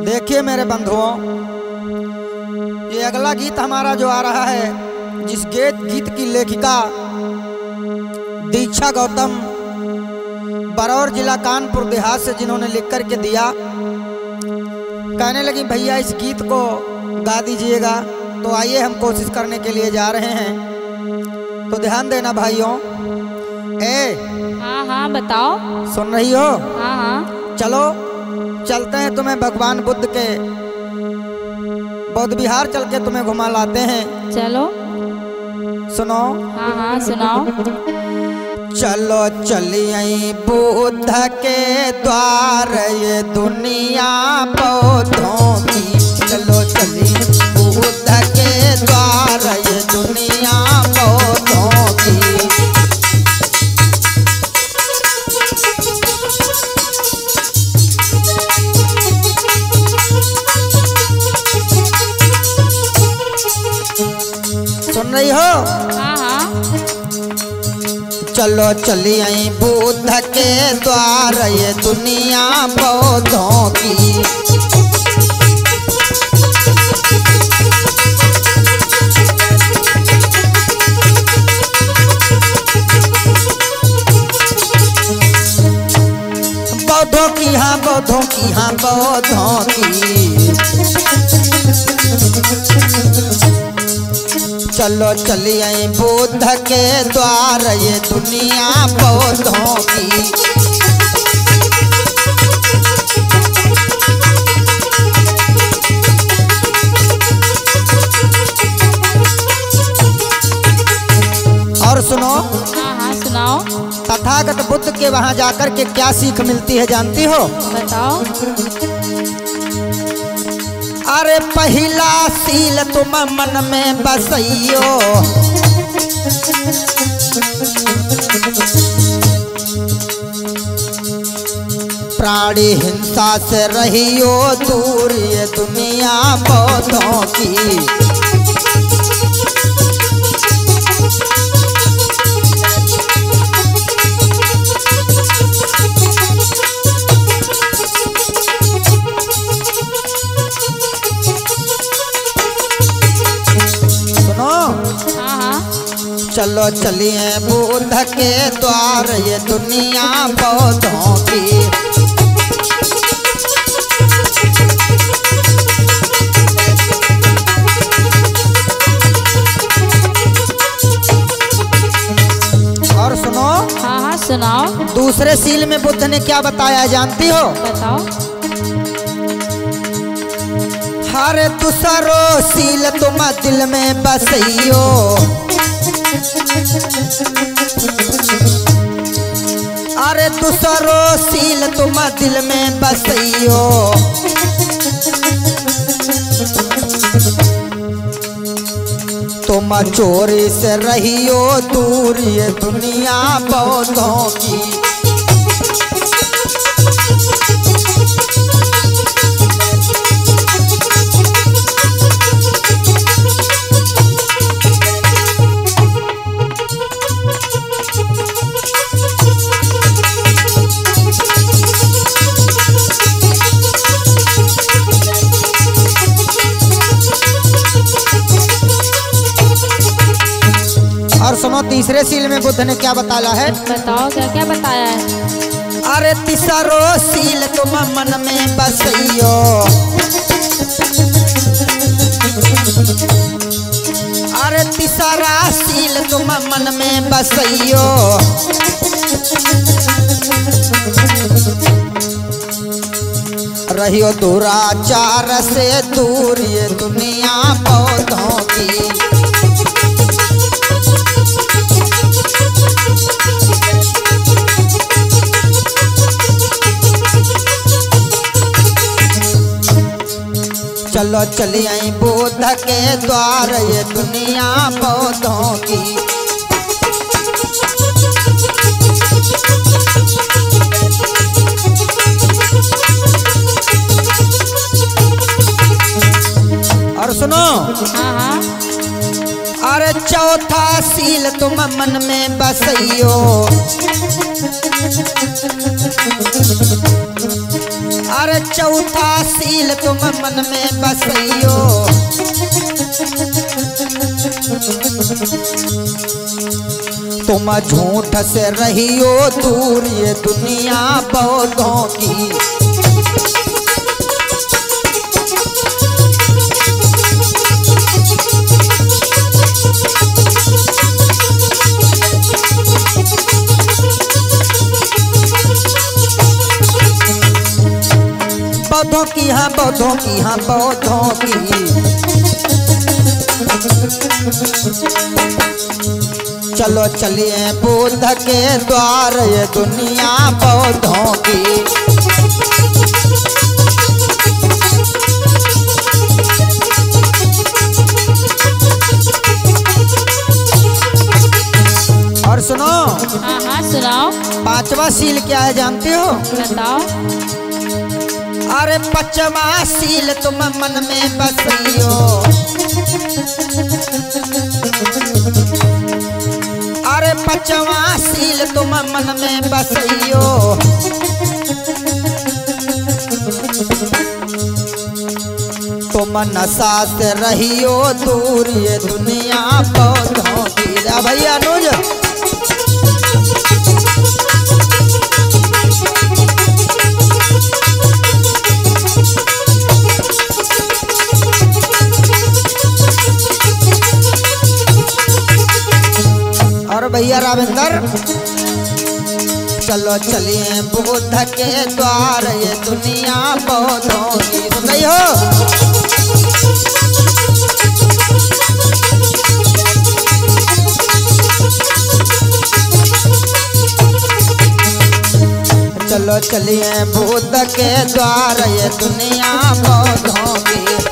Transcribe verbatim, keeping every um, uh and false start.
देखिए मेरे बंधुओं, ये अगला गीत हमारा जो आ रहा है, जिस गीत गीत की लेखिका दीक्षा गौतम बरौर जिला कानपुर देहात से जिन्होंने लिख कर के दिया, कहने लगी भैया इस गीत को गा दीजिएगा। तो आइए हम कोशिश करने के लिए जा रहे हैं, तो ध्यान देना भाइयों। ए हाँ हाँ बताओ। सुन रही हो? हाँ हाँ चलो चलते हैं, तुम्हें भगवान बुद्ध के बौद्ध विहार चल के तुम्हें घुमा लाते हैं। चलो। सुनो। हाँ हाँ सुनाओ। चलो चलिए बुद्ध के द्वार, ये दुनिया बौद्धों की। चलो चलिए बुद्ध के द्वार, ये दुनिया बौद्धों की। सुन रही हो? हाँ हाँ। चलो चलिए बुद्ध के द्वार, ये दुनिया बौद्धों की। बौद्धों की हाँ बौद्धों की हाँ बौद्धों की। चलो चलिए बुद्ध के द्वार, ये दुनिया बौद्धों की। और सुनो। हाँ हाँ सुनाओ। तथागत बुद्ध के वहां जाकर के क्या सीख मिलती है जानती हो? बताओ। अरे पहला सील तुम मन में बसइयो, प्राणी हिंसा से रहियो दूर, ये दुनिया बौद्धों की। चलो चलिए बुद्ध के द्वार, ये दुनिया बौद्धों की। और सुनो। हाँ हाँ सुनाओ। दूसरे सील में बुद्ध ने क्या बताया जानती हो? बताओ। हर दूसरो सील तुम दिल में बसइयो, अरे दूसरो सील तुम दिल में बसइयो। तुम चोरी से रहियो दूर, ये दुनिया बौद्धों की। और सुनो तीसरे सील में बुद्ध ने क्या बताया है? बताओ क्या क्या बताया है? अरे तीसरो सील तुम मन में बसइयो, अरे तीसरा सील तुम मन में बसइयो। रहियो दुराचार से दूर, ये दुनिया बौद्धों की। चलो चलिए बुद्ध के द्वार, ये दुनिया बौद्धों की। और सुनो। हाँ हाँ। अरे चौथा सील तुम मन में बसइयो, अरे चौथा सील तुम मन में बसइयो, तुम झूठ से रहियो दूर ये दुनिया बौद्धों की। बौद्धों की हाँ बौद्धों की हाँ बौद्धों की। चलो चलिए बुद्ध के द्वार ये दुनिया बौद्धों की। और सुनो, हाँ हाँ सुनाओ। पांचवा सील क्या है जानते हो? बताओ। अरे पचवा सील तुम मन में बसइयो, अरे पचवा सील तुम मन में बसइयो, तुम नशा से रहियो दूर ये दुनिया बौद्धों की। भैया अनुज और भैया राविंदर, चलो चलिए बुद्ध के द्वार ये दुनिया बौद्धों की। सुन रही हो? चलो चलिए बुद्ध के द्वार ये दुनिया बौद्धों की।